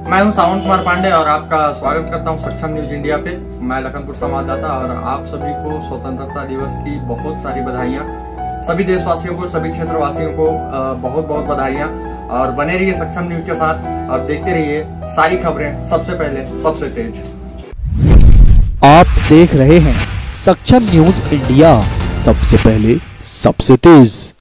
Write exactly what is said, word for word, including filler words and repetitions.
मैं हूं सावन कुमार पांडे और आपका स्वागत करता हूं सक्षम न्यूज इंडिया पे। मैं लखनपुर संवाददाता और आप सभी को स्वतंत्रता दिवस की बहुत सारी बधाइयां। सभी देशवासियों को, सभी क्षेत्रवासियों को बहुत बहुत बधाइयां और बने रहिए सक्षम न्यूज के साथ और देखते रहिए सारी खबरें सबसे पहले सबसे तेज। आप देख रहे हैं सक्षम न्यूज इंडिया, सबसे पहले सबसे तेज।